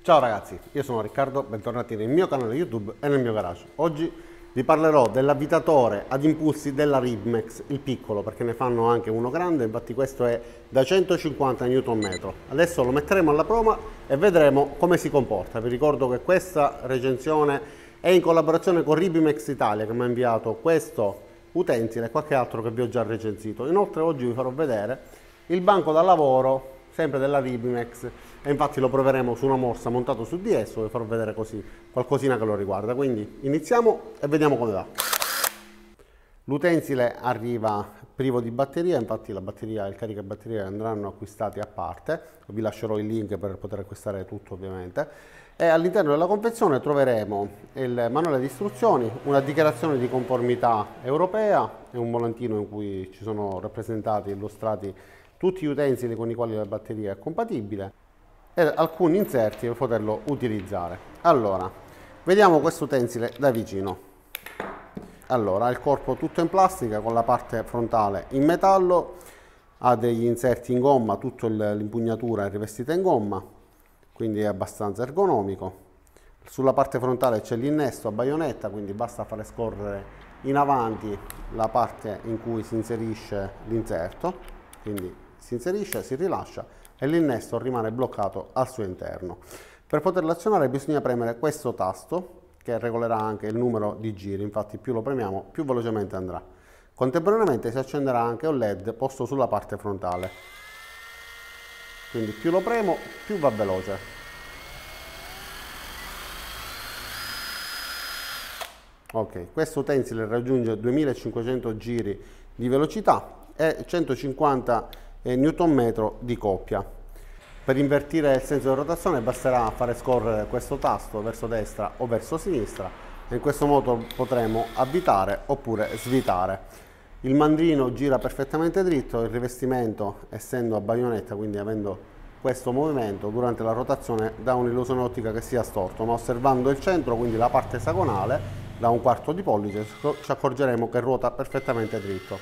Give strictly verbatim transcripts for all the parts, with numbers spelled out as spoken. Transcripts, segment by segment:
Ciao ragazzi, io sono Riccardo, bentornati nel mio canale YouTube e nel mio garage. Oggi vi parlerò dell'avvitatore ad impulsi della Ribmex, il piccolo, perché ne fanno anche uno grande, infatti questo è da centocinquanta newton metri. Adesso lo metteremo alla prova e vedremo come si comporta. Vi ricordo che questa recensione è in collaborazione con Ribmex Italia, che mi ha inviato questo utensile e qualche altro che vi ho già recensito. Inoltre oggi vi farò vedere il banco da lavoro sempre della Ribmex, e infatti lo proveremo su una morsa montato su di esso. Vi farò vedere così qualcosina che lo riguarda. Quindi iniziamo e vediamo come va. L'utensile arriva privo di batteria, infatti la batteria e il caricabatterie andranno acquistati a parte, vi lascerò il link per poter acquistare tutto ovviamente. E all'interno della confezione troveremo il manuale di istruzioni, una dichiarazione di conformità europea e un volantino in cui ci sono rappresentati e illustrati tutti gli utensili con i quali la batteria è compatibile e alcuni inserti per poterlo utilizzare. Allora, vediamo questo utensile da vicino. Allora, ha il corpo tutto in plastica con la parte frontale in metallo, ha degli inserti in gomma, tutta l'impugnatura è rivestita in gomma, quindi è abbastanza ergonomico. Sulla parte frontale c'è l'innesto a baionetta, quindi basta fare scorrere in avanti la parte in cui si inserisce l'inserto, quindi si inserisce, si rilascia e l'innesto rimane bloccato al suo interno. Per poterlo azionare bisogna premere questo tasto che regolerà anche il numero di giri, infatti più lo premiamo più velocemente andrà. Contemporaneamente si accenderà anche un led posto sulla parte frontale, quindi più lo premo più va veloce. Ok, questo utensile raggiunge duemilacinquecento giri di velocità e centocinquanta newton metro di coppia. Per invertire il senso di rotazione basterà fare scorrere questo tasto verso destra o verso sinistra e in questo modo potremo avvitare oppure svitare. Il mandrino gira perfettamente dritto, il rivestimento essendo a baionetta, quindi avendo questo movimento durante la rotazione, dà un'illusione ottica che sia storto, ma osservando il centro, quindi la parte esagonale da un quarto di pollice, ci accorgeremo che ruota perfettamente dritto.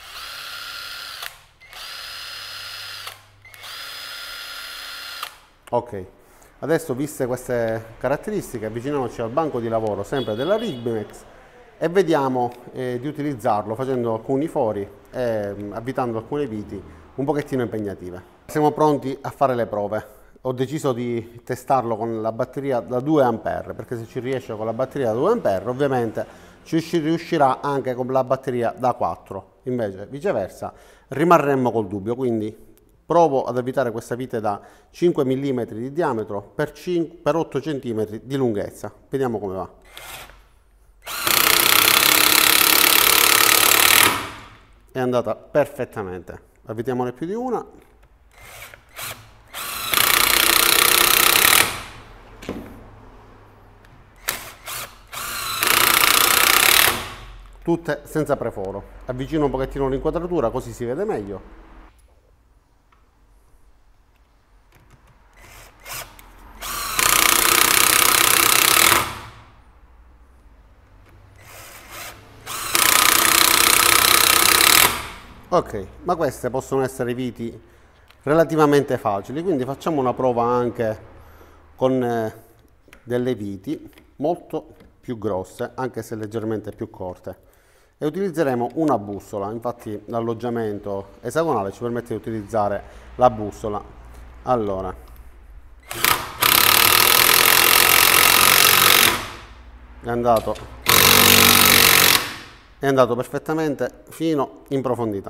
Ok, adesso viste queste caratteristiche avviciniamoci al banco di lavoro sempre della Ribmex e vediamo eh, di utilizzarlo facendo alcuni fori e mh, avvitando alcune viti un pochettino impegnative. Siamo pronti a fare le prove. Ho deciso di testarlo con la batteria da due ampere, perché se ci riesce con la batteria da due ampere ovviamente ci riuscirà anche con la batteria da quattro, invece viceversa rimarremmo col dubbio. Quindi provo ad avvitare questa vite da cinque millimetri di diametro per, cinque, per otto centimetri di lunghezza. Vediamo come va. È andata perfettamente. Avvitiamone più di una. Tutte senza preforo. Avvicino un pochettino l'inquadratura così si vede meglio. Ok, ma queste possono essere viti relativamente facili, quindi facciamo una prova anche con eh, delle viti molto più grosse, anche se leggermente più corte, e utilizzeremo una bussola. Infatti l'alloggiamento esagonale ci permette di utilizzare la bussola. Allora, è andato è andato perfettamente fino in profondità.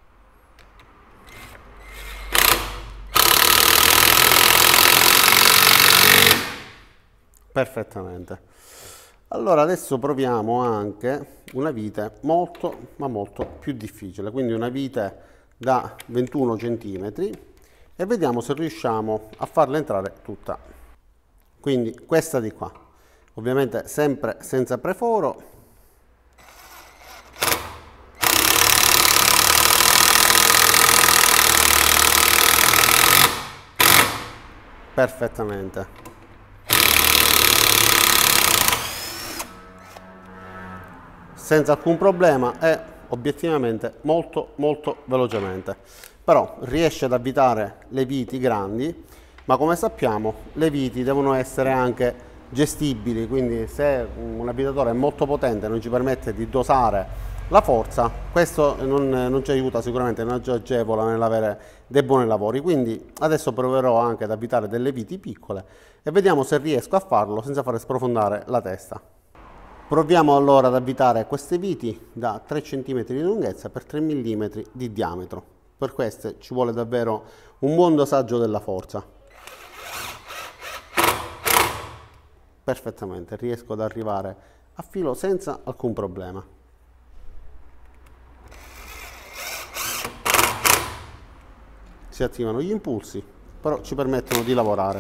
Perfettamente. Allora adesso proviamo anche una vite molto ma molto più difficile, quindi una vite da ventuno centimetri, e vediamo se riusciamo a farla entrare tutta. Quindi questa di qua, ovviamente sempre senza preforo. Perfettamente. Senza alcun problema e obiettivamente molto molto velocemente. Però riesce ad avvitare le viti grandi ma come sappiamo le viti devono essere anche gestibili, quindi se un avvitatore è molto potente e non ci permette di dosare la forza, questo non, non ci aiuta sicuramente, non ci agevola nell'avere dei buoni lavori. Quindi adesso proverò anche ad avvitare delle viti piccole e vediamo se riesco a farlo senza fare sprofondare la testa. Proviamo allora ad avvitare queste viti da tre centimetri di lunghezza per tre millimetri di diametro. Per queste ci vuole davvero un buon dosaggio della forza. Perfettamente, riesco ad arrivare a filo senza alcun problema. Si attivano gli impulsi, però ci permettono di lavorare.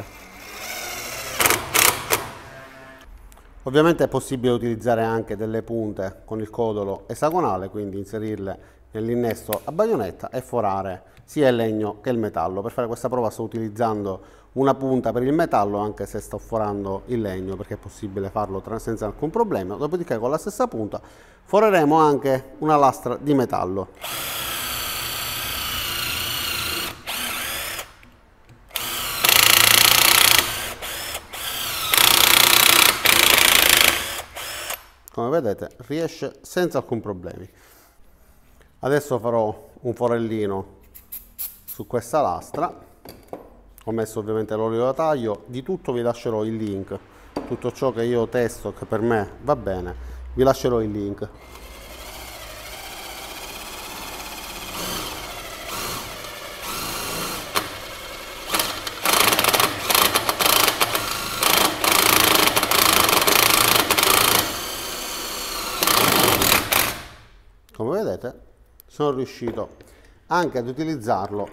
Ovviamente è possibile utilizzare anche delle punte con il codolo esagonale, quindi inserirle nell'innesto a baionetta e forare sia il legno che il metallo. Per fare questa prova sto utilizzando una punta per il metallo, anche se sto forando il legno, perché è possibile farlo senza alcun problema. Dopodiché con la stessa punta foreremo anche una lastra di metallo. Come vedete riesce senza alcun problema. Adesso farò un forellino su questa lastra. Ho messo ovviamente l'olio da taglio, di tutto vi lascerò il link, tutto ciò che io testo che per me va bene, vi lascerò il link. Come vedete sono riuscito anche ad utilizzarlo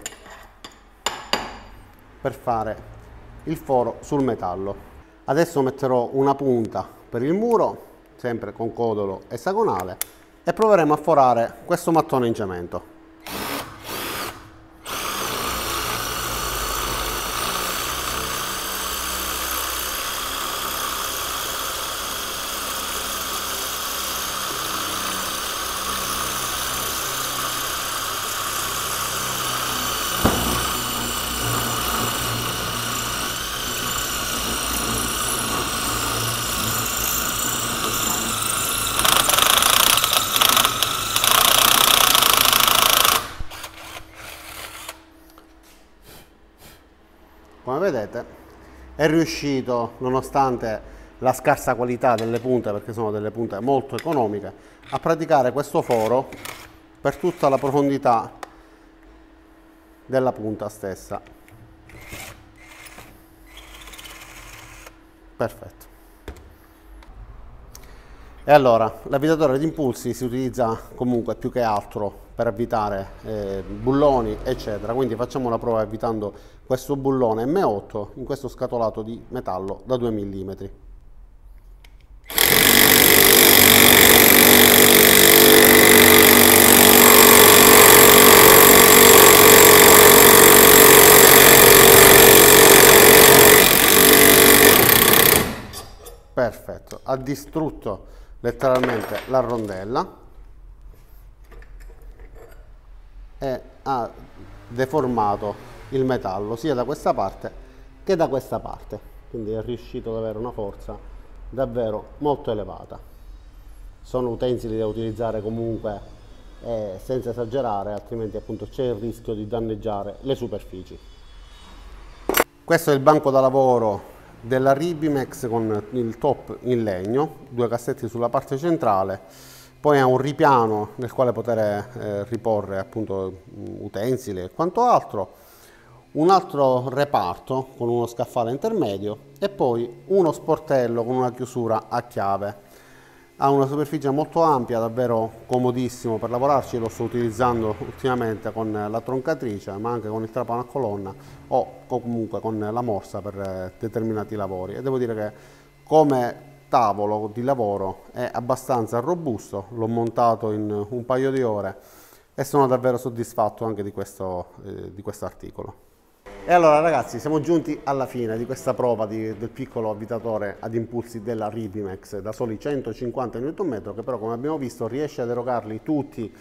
per fare il foro sul metallo. Adesso metterò una punta per il muro, sempre con codolo esagonale, e proveremo a forare questo mattone in cemento. Come vedete è riuscito, nonostante la scarsa qualità delle punte, perché sono delle punte molto economiche, a praticare questo foro per tutta la profondità della punta stessa. Perfetto. E allora, l'avvitatore di impulsi si utilizza comunque più che altro per avvitare eh, bulloni eccetera, quindi facciamo una prova avvitando questo bullone M otto in questo scatolato di metallo da due millimetri. Perfetto, ha distrutto letteralmente la rondella e ha deformato il metallo sia da questa parte che da questa parte, quindi è riuscito ad avere una forza davvero molto elevata. Sono utensili da utilizzare comunque eh, senza esagerare, altrimenti appunto c'è il rischio di danneggiare le superfici. Questo è il banco da lavoro della Ribimex con il top in legno, due cassetti sulla parte centrale, poi ha un ripiano nel quale poter eh, riporre appunto utensili e quanto altro, un altro reparto con uno scaffale intermedio e poi uno sportello con una chiusura a chiave. Ha una superficie molto ampia, davvero comodissimo per lavorarci, lo sto utilizzando ultimamente con la troncatrice ma anche con il trapano a colonna o comunque con la morsa per determinati lavori, e devo dire che come tavolo di lavoro è abbastanza robusto, l'ho montato in un paio di ore e sono davvero soddisfatto anche di questo, eh, di questo articolo. E allora ragazzi, siamo giunti alla fine di questa prova di, del piccolo avvitatore ad impulsi della Ribimex da soli centocinquanta newton metri, che però come abbiamo visto riesce ad erogarli tutti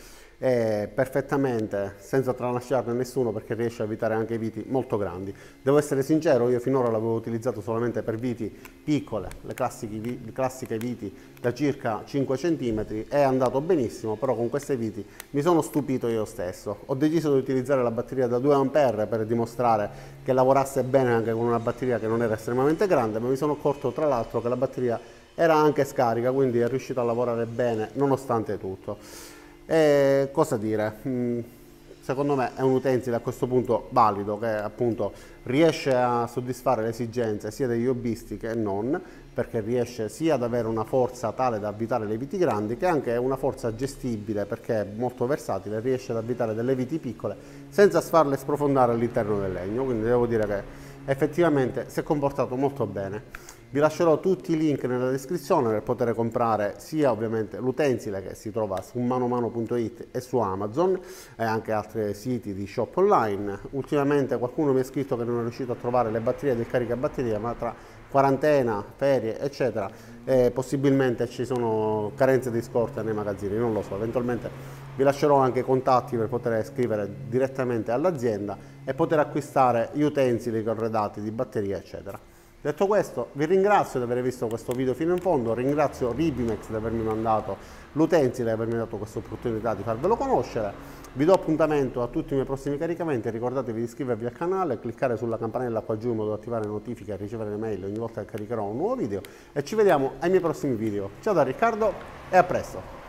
eh, perfettamente senza tralasciarne nessuno, perché riesce a evitare anche viti molto grandi. Devo essere sincero, io finora l'avevo utilizzato solamente per viti piccole, le classiche, le classiche viti da circa cinque centimetri, è andato benissimo, però con queste viti mi sono stupito io stesso. Ho deciso di utilizzare la batteria da due ampere per dimostrare che lavorasse bene anche con una batteria che non era estremamente grande, ma mi sono accorto tra l'altro che la batteria era anche scarica, quindi è riuscita a lavorare bene nonostante tutto. E cosa dire? Mm, secondo me è un utensile a questo punto valido, che appunto riesce a soddisfare le esigenze sia degli hobbisti che non, perché riesce sia ad avere una forza tale da avvitare le viti grandi, che anche una forza gestibile, perché è molto versatile, riesce ad avvitare delle viti piccole senza farle sprofondare all'interno del legno. Quindi devo dire che effettivamente si è comportato molto bene. Vi lascerò tutti i link nella descrizione per poter comprare sia ovviamente l'utensile, che si trova su manomano punto it e su Amazon e anche altri siti di shop online. Ultimamente qualcuno mi ha scritto che non è riuscito a trovare le batterie del caricabatteria, ma tra quarantena, ferie eccetera eh, possibilmente ci sono carenze di scorte nei magazzini, non lo so. Eventualmente vi lascerò anche i contatti per poter scrivere direttamente all'azienda e poter acquistare gli utensili corredati di batteria eccetera. Detto questo, vi ringrazio di aver visto questo video fino in fondo, ringrazio Ribimex di avermi mandato l'utensile e avermi dato questa opportunità di farvelo conoscere. Vi do appuntamento a tutti i miei prossimi caricamenti, ricordatevi di iscrivervi al canale, cliccare sulla campanella qua giù in modo da attivare le notifiche e ricevere le mail ogni volta che caricherò un nuovo video, e ci vediamo ai miei prossimi video. Ciao da Riccardo e a presto!